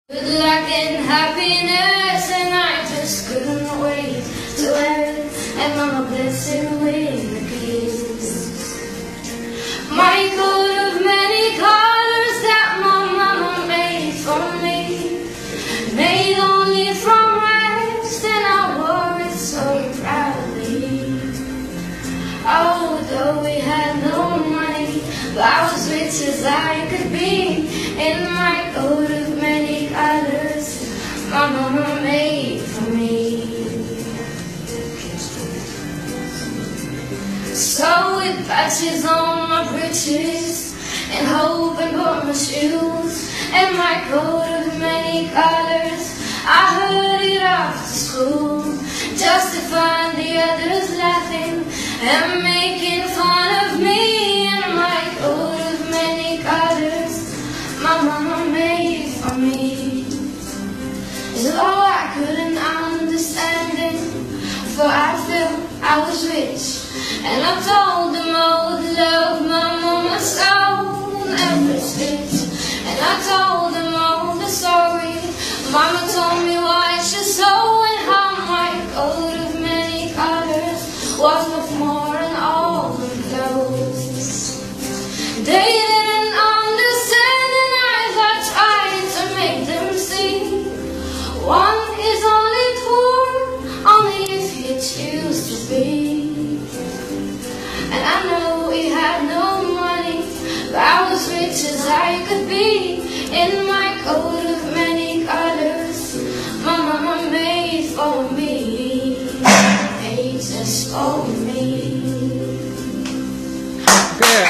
Good luck and happiness, and I just couldn't wait to wear it, and Mama blessed it with a kiss. My coat of many colors that my mama made for me, made only from wax, and I wore it so proudly. Although we had no money, but I was rich as I could be, in my coat of many colors my mama made for me. So with patches on my breeches, and hope and bought my shoes, and my coat of many colors, I hurried off to school, just to find the others laughing and making fun of me. In my coat of many colors my mama made for me. So I couldn't understand it, for I felt I was rich, and I told them all the love my mama so never stitch. And I told them all the story Mama told me why she sew, and how my coat of many colors was worth more than all the clothes. They didn't understand, and I tried to make them see. One is only poor, only if you choose to be. And I know we had no money, but I was rich as I could be, in my coat of many colors my mama made for me, made just for me. Yeah.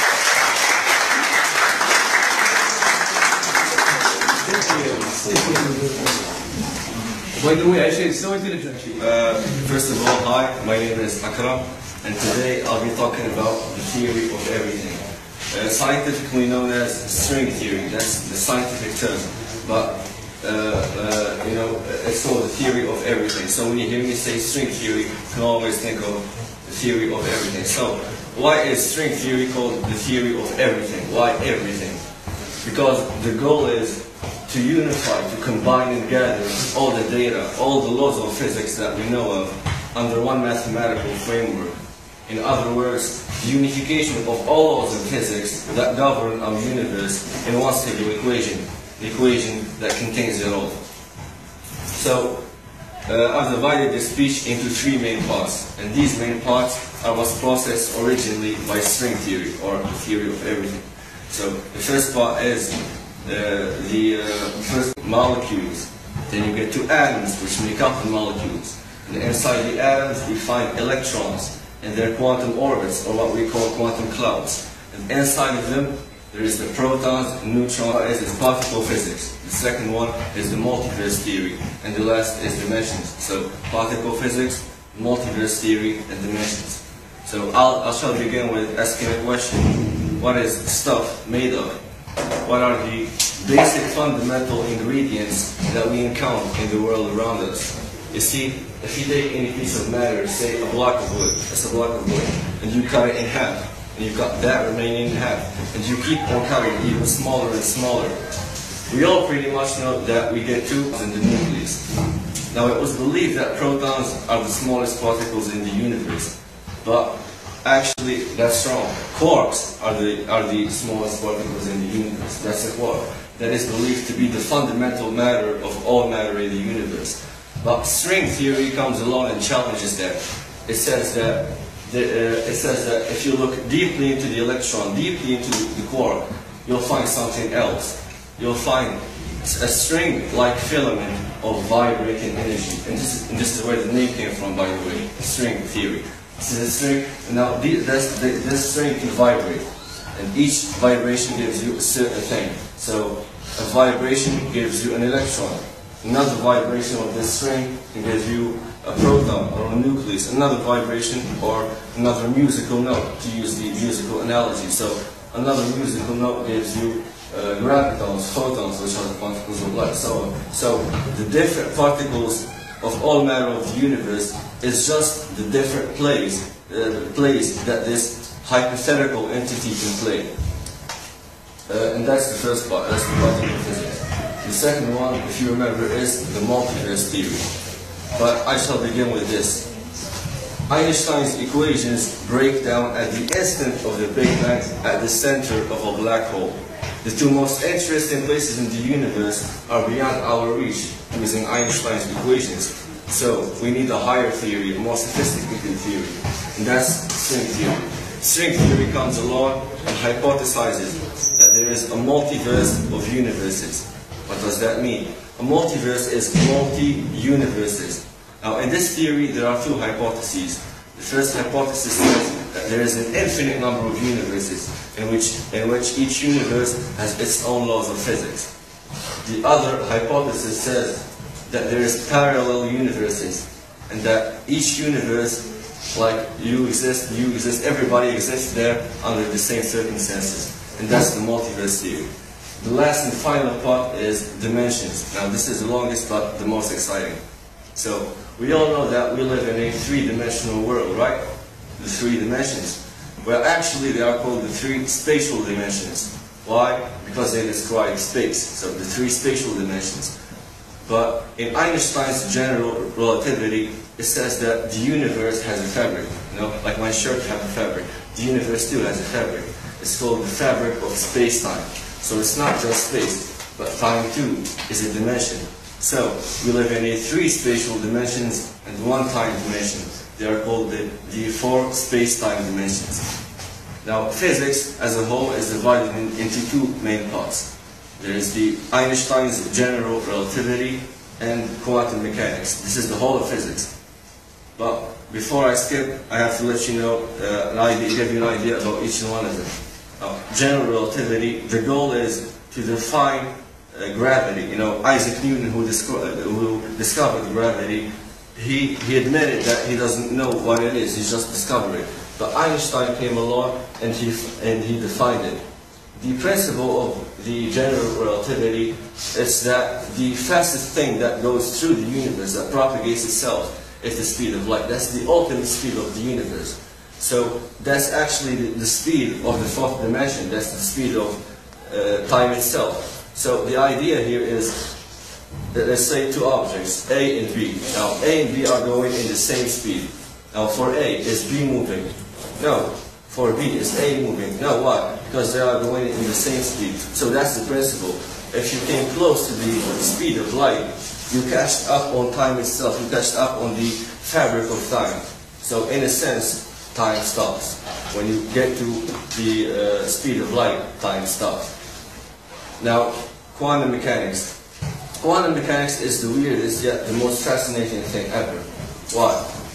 By the way, I should so intelligent. First of all, hi, my name is Akram, and today I'll be talking about the theory of everything. Scientifically known as string theory, that's the scientific term, but it's called the theory of everything. So when you hear me say string theory, you can always think of the theory of everything. So why is string theory called the theory of everything? Why everything? Because the goal is to unify, to combine and gather all the data, all the laws of physics that we know of under one mathematical framework. In other words, the unification of all laws of physics that govern our universe in one single equation, the equation that contains it all. So, I've divided this speech into three main parts, and these main parts are what's processed originally by string theory, or the theory of everything. So, the first part is the first molecules. Then you get to atoms, which make up the molecules. And inside the atoms, we find electrons and their quantum orbits, or what we call quantum clouds. And inside of them, there is the protons and neutrons, is particle physics. The second one is the multiverse theory, and the last is dimensions. So, particle physics, multiverse theory, and dimensions. So, I shall begin with asking a question. What is stuff made of? What are the basic fundamental ingredients that we encounter in the world around us? You see, if you take any piece of matter, say a block of wood, that's a block of wood, and you cut it in half, and you cut that remaining in half, and you keep on cutting even smaller and smaller. We all pretty much know that we get two in the nucleus. Now, it was believed that protons are the smallest particles in the universe, but actually, that's wrong. Quarks are the smallest particles in the universe. That's a quark. That is believed to be the fundamental matter of all matter in the universe. But string theory comes along and challenges that. It says that if you look deeply into the electron, deeply into the quark, you'll find something else. You'll find a string-like filament of vibrating energy. And this is where the name came from, by the way, string theory. This is a string. Now, this string can vibrate, and each vibration gives you a certain thing. So, a vibration gives you an electron. Another vibration of this string can give you a proton or a nucleus. Another vibration or another musical note, to use the musical analogy. So, another musical note gives you gravitons, photons, which are the particles of light, so on. So, the different particles of all matter of the universe is just the different plays that this hypothetical entity can play. And that's the first part, that's the particle physics. The second one, if you remember, is the multiverse theory. But I shall begin with this. Einstein's equations break down at the instant of the Big Bang at the center of a black hole. The two most interesting places in the universe are beyond our reach using Einstein's equations. So we need a higher theory, a more sophisticated theory, and that's string theory. String theory comes along and hypothesizes that there is a multiverse of universes. What does that mean? A multiverse is multi-universes. Now, in this theory, there are two hypotheses. The first hypothesis says that there is an infinite number of universes in which each universe has its own laws of physics. The other hypothesis says that there is parallel universes, and that each universe, like you exist, everybody exists there under the same circumstances. And that's the multiverse theory. The last and final part is dimensions. Now, this is the longest but the most exciting. So, we all know that we live in a three-dimensional world, right? The three dimensions. Well, actually, they are called the three spatial dimensions. Why? Because they describe space. So, the three spatial dimensions. But in Einstein's general relativity, it says that the universe has a fabric. You know, like my shirt has a fabric. The universe too has a fabric. It's called the fabric of space-time. So, it's not just space, but time too is a dimension. So, we live in a three spatial dimensions and one time dimension. They are called the four space-time dimensions. Now, physics as a whole is divided into two main parts. There is the Einstein's general relativity and quantum mechanics. This is the whole of physics. But before I skip, I have to let you know, give you an idea about each one of them. Now, general relativity, the goal is to define gravity. You know, Isaac Newton, who discovered gravity, he admitted that he doesn't know what it is. He's just discovered it. But Einstein came along and he defined it. The principle of the general relativity is that the fastest thing that goes through the universe, that propagates itself, is the speed of light. That's the ultimate speed of the universe. So that's actually the speed of the fourth dimension. That's the speed of time itself. So the idea here is that, let's say, two objects, A and B. Now, A and B are going in the same speed. Now, for A, is B moving? No. For B, is A moving? No. Why? Because they are going in the same speed. So that's the principle. If you came close to the speed of light, you catch up on time itself. You catch up on the fabric of time. So in a sense, time stops. When you get to the speed of light, time stops. Now, quantum mechanics. Quantum mechanics is the weirdest yet the most fascinating thing ever. Why?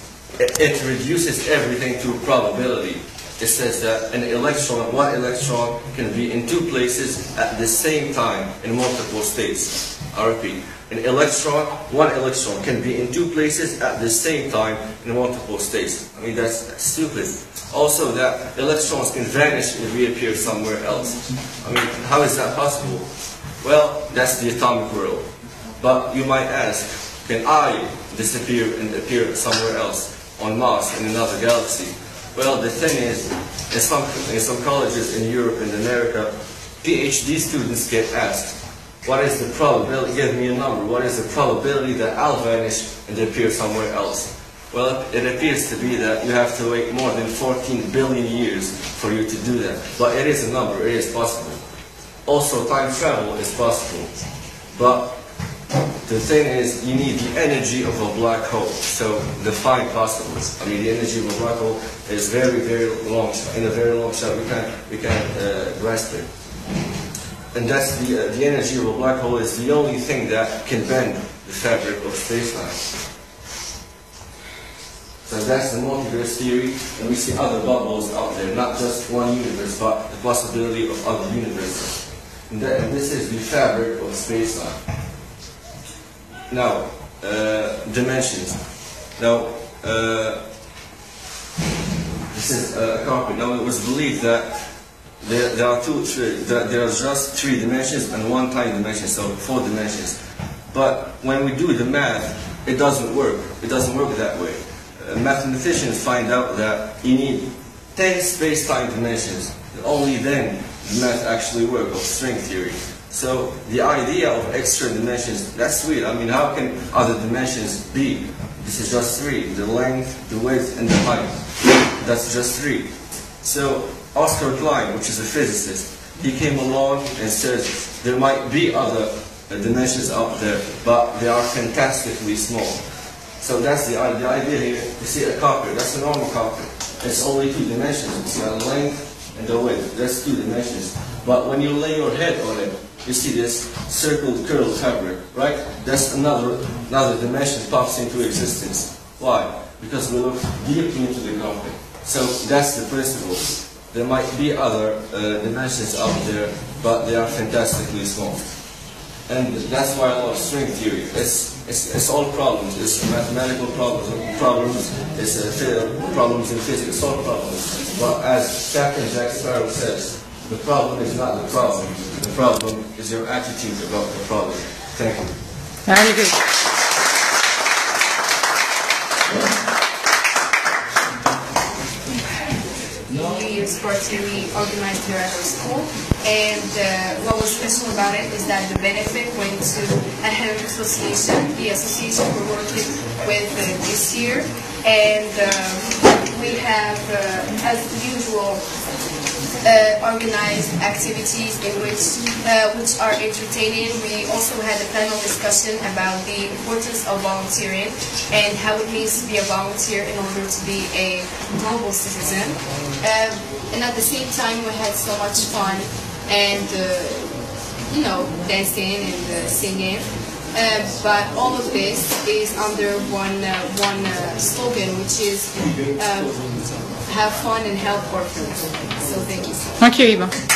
It reduces everything to probability. It says that one electron can be in two places at the same time in multiple states. I repeat, one electron can be in two places at the same time in multiple states. I mean, that's stupid. Also, that electrons can vanish and reappear somewhere else. I mean, how is that possible? Well, that's the atomic world. But you might ask, can I disappear and appear somewhere else, on Mars, in another galaxy? Well, the thing is, in some colleges in Europe and America, PhD students get asked, what is the probability, give me a number, what is the probability that I'll vanish and appear somewhere else? Well, it appears to be that you have to wait more than 14 billion years for you to do that. But it is a number, it is possible. Also, time travel is possible. But the thing is, you need the energy of a black hole. So, define possible. I mean, the energy of a black hole is very, very long. In a very long shot, we can't grasp it. And that's the energy of a black hole is the only thing that can bend the fabric of space-time. So that's the multiverse theory, and we see other bubbles out there, not just one universe, but the possibility of other universes. And this is the fabric of space-time. Now, dimensions. Now, this is a carpet. Now, it was believed that there are just three dimensions and one time dimension, so 4 dimensions. But when we do the math, it doesn't work. It doesn't work that way. Mathematicians find out that you need 10 space-time dimensions. And only then the math actually works, of string theory. So the idea of extra dimensions, that's weird. I mean, how can other dimensions be? This is just 3, the length, the width, and the height. That's just 3. So Oscar Klein, which is a physicist, he came along and says there might be other dimensions out there, but they are fantastically small. So that's the idea here. You see a copper, that's a normal copper. It's only 2 dimensions. It's the length and the width. That's 2 dimensions. But when you lay your head on it, you see this circled curled fabric, right? That's another dimension pops into existence. Why? Because we look deeply into the copper. So that's the principle. There might be other dimensions out there, but they are fantastically small. And that's why I love string theory. It's all problems. It's mathematical problems, it's problems in physics, it's all problems. But as Captain Jack Sparrow says, the problem is not the problem. The problem is your attitude about the problem. Thank you. Very good. We sports we organized here at our school, and what was special about it is that the benefit went to Academic Association, the association we're working with this year, and we have, as usual, organized activities in which are entertaining. We also had a panel discussion about the importance of volunteering and how it means to be a volunteer in order to be a global citizen. And at the same time, we had so much fun and dancing and singing. But all of this is under one slogan, which is have fun and help orphans. So thank you so much. Thank you, Eva.